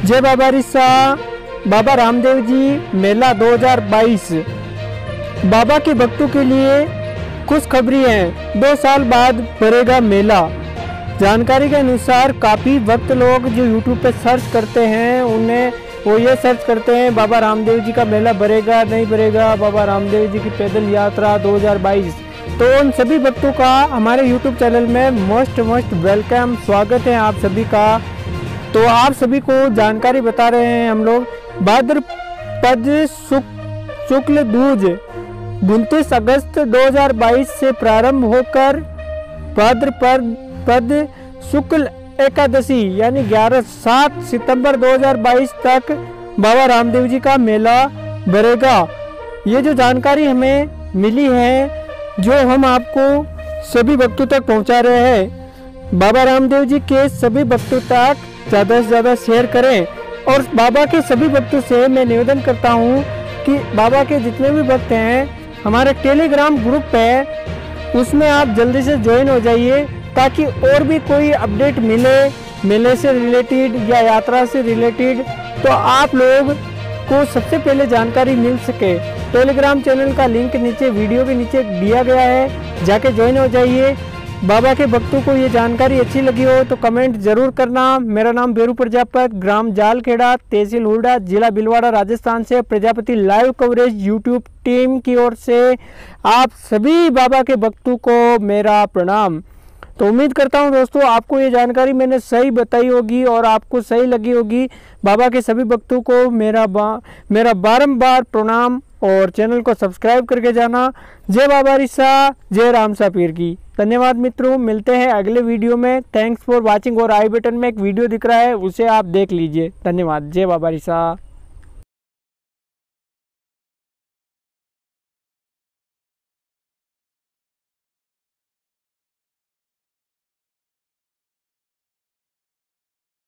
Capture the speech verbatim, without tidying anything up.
जय बाबा रिसा। बाबा रामदेव जी मेला दो हज़ार बाईस बाबा के भक्तों के लिए खुशखबरी है। दो साल बाद भरेगा मेला। जानकारी के अनुसार काफ़ी भक्त लोग जो यूट्यूब पे सर्च करते हैं उन्हें वो ये सर्च करते हैं बाबा रामदेव जी का मेला भरेगा नहीं भरेगा, बाबा रामदेव जी की पैदल यात्रा दो हज़ार बाईस। तो उन सभी भक्तों का हमारे यूट्यूब चैनल में मोस्ट मोस्ट वेलकम, स्वागत है आप सभी का। तो आप सभी को जानकारी बता रहे हैं हम लोग। भाद्रपद शुक्ल दूज उनतीस अगस्त दो हज़ार बाईस से प्रारंभ होकर भाद्रपद शुक्ल एकादशी यानी ग्यारह सात सितंबर दो हज़ार बाईस तक बाबा रामदेव जी का मेला भरेगा। ये जो जानकारी हमें मिली है जो हम आपको सभी भक्तों तक पहुंचा रहे हैं। बाबा रामदेव जी के सभी भक्तों तक ज़्यादा से ज़्यादा शेयर करें। और बाबा के सभी भक्तों से मैं निवेदन करता हूं कि बाबा के जितने भी भक्त हैं हमारे टेलीग्राम ग्रुप है उसमें आप जल्दी से ज्वाइन हो जाइए ताकि और भी कोई अपडेट मिले मेले से रिलेटेड या यात्रा से रिलेटेड तो आप लोग को सबसे पहले जानकारी मिल सके। टेलीग्राम चैनल का लिंक नीचे वीडियो के नीचे दिया गया है, जाके ज्वाइन हो जाइए। बाबा के भक्तों को ये जानकारी अच्छी लगी हो तो कमेंट जरूर करना। मेरा नाम बेरू प्रजापत, ग्राम जालखेड़ा, तहसील हुडा, जिला भीलवाड़ा, राजस्थान से Prajapati live coverage YouTube team की ओर से आप सभी बाबा के भक्तों को मेरा प्रणाम। तो उम्मीद करता हूं दोस्तों आपको ये जानकारी मैंने सही बताई होगी और आपको सही लगी होगी। बाबा के सभी भक्तों को मेरा बा, मेरा बारंबार प्रणाम और चैनल को सब्सक्राइब करके जाना। जय बाबा रिसा, जय रामसा पीर की। धन्यवाद मित्रों, मिलते हैं अगले वीडियो में। Thanks for watching. और आई बटन में एक वीडियो दिख रहा है उसे आप देख लीजिए। धन्यवाद। जय बाबा रिसा।